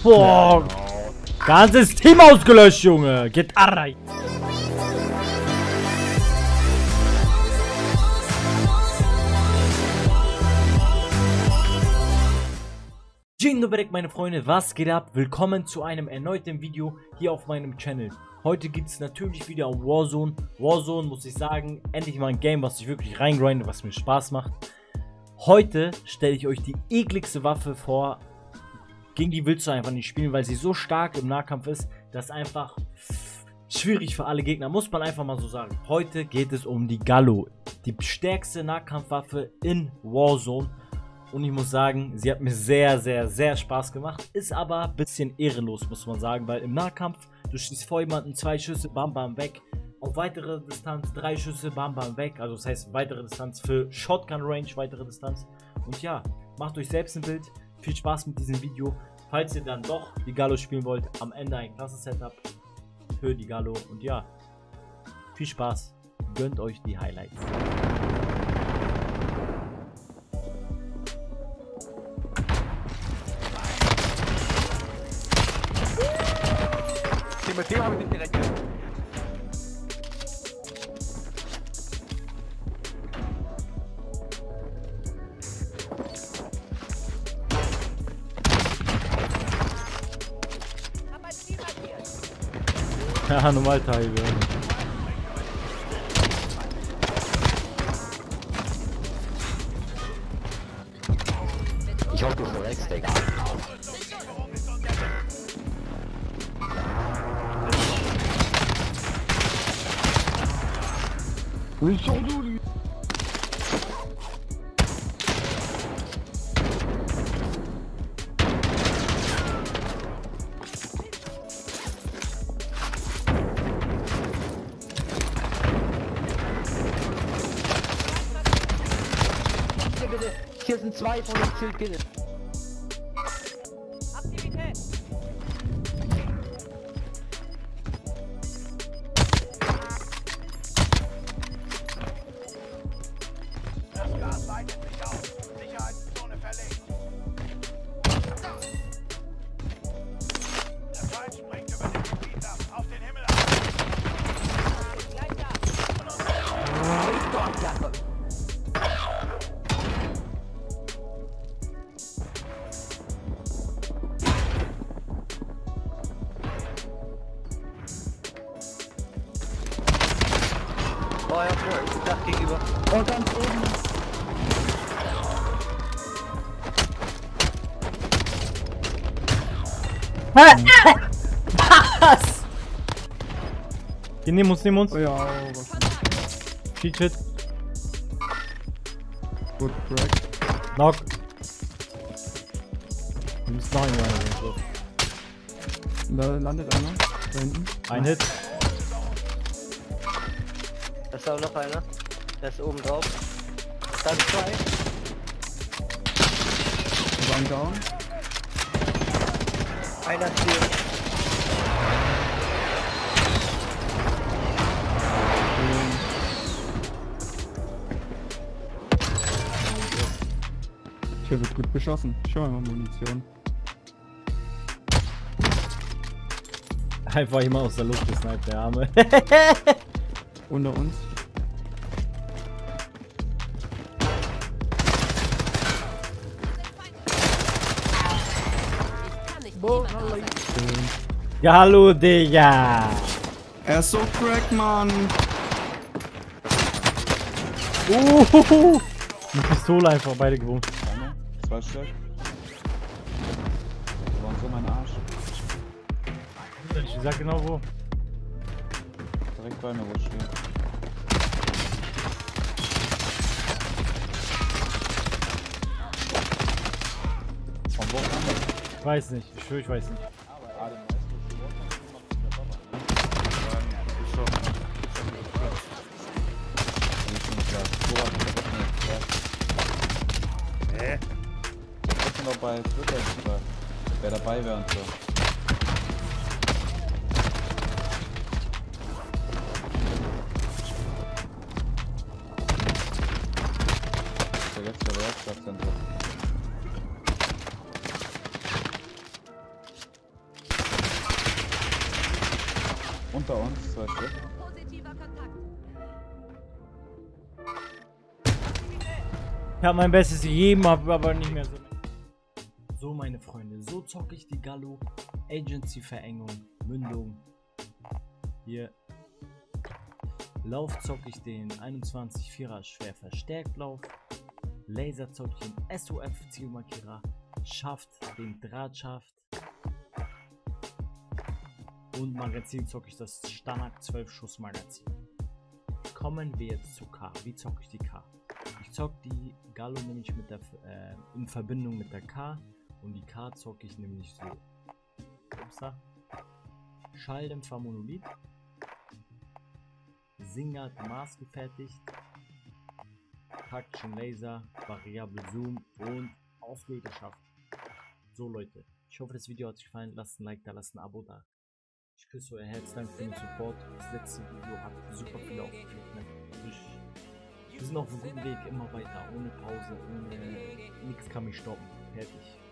Boah! Ganzes Team ausgelöscht, Junge! Geht rein! Dzień dobry, meine Freunde, was geht ab? Willkommen zu einem erneuten Video hier auf meinem Channel. Heute geht es natürlich wieder um Warzone. Warzone, muss ich sagen, endlich mal ein Game, was ich wirklich reingrinde, was mir Spaß macht. Heute stelle ich euch die ekligste Waffe vor. Gegen die willst du einfach nicht spielen, weil sie so stark im Nahkampf ist, dass einfach schwierig für alle Gegner, muss man einfach mal so sagen. Heute geht es um die Gallo, die stärkste Nahkampfwaffe in Warzone. Und ich muss sagen, sie hat mir sehr Spaß gemacht. Ist aber ein bisschen ehrenlos, muss man sagen, weil im Nahkampf, du schießt vor jemanden 2 Schüsse, bam bam weg. Auf weitere Distanz 3 Schüsse, bam bam weg. Also das heißt weitere Distanz für Shotgun Range, weitere Distanz. Und ja, macht euch selbst ein Bild. Viel Spaß mit diesem Video. Falls ihr dann doch die Gallo spielen wollt, am Ende ein klasse Setup für die Gallo. Und ja, viel Spaß. Gönnt euch die Highlights. Mit dem habe ich nicht gerechnet. Ja, normal Teil. Ich hoffe, du verreckst, Digga. Hier sind 2 von den Schildkillen. Aktivität! Das Gas weitet sich auf. Sicherheitszone verlegt. Der Feind springt über den Gebiet ab. Auf den Himmel ab. Gleich da. Oh ja, ich dachte gegenüber. Oh, ganz oben. Was? Die nehmen uns. Oh ja, was? Cheat Shit. Gut, Crack. Knock. Wir müssen noch einen. Da landet einer. Da hinten. Ein Hit. Da ist auch noch einer. Der ist oben drauf. Da sind 2. Also ein Down. Einer ist hier. Hier wird gut beschossen. Schau mal Munition. Einfach immer aus der Luft gesniped, der Arme. Unter uns. Ja, hallo, Digga. Er ist so crack, Mann. Eine Pistole einfach beide gewohnt. 2 Stück. Die waren so mein Arsch. Ich sag genau wo. Direkt bei mir, wo ich stehe. Von wo kam das? Ich weiß nicht, ich schwöre, ich weiß nicht. Noch bei Twitter, wer dabei wäre und so. Der letzte Werkstattcenter. Unter uns, zwei Stück. Positiver Kontakt. Ich habe mein Bestes gegeben, aber nicht mehr so. So, meine Freunde, so zocke ich die Gallo. Agency-Verengung, Mündung. Hier. Lauf zocke ich den 21-4er schwer verstärkt Lauf. Laser zocke ich den SOF Zielmarkierer. Schaft den Drahtschaft. Und Magazin zocke ich das Stanak 12 Schuss Magazin. Kommen wir jetzt zu K. Wie zocke ich die K? Ich zocke die Gallo nämlich mit der, in Verbindung mit der K. Und die K zocke ich nämlich so. Upsa. Schalldämpfer Monolith. Singert maßgefertigt. Taktischen Laser, variabel Zoom und ausgehöhlte Schaft. So Leute, ich hoffe das Video hat euch gefallen. Lasst ein Like da, lasst ein Abo da. Ich küsse euer Herz, danke für den Support. Das letzte Video hat super viel aufgeklickt. Ne? Wir sind auf einem guten Weg, immer weiter, ohne Pause, ohne nichts kann mich stoppen. Fertig.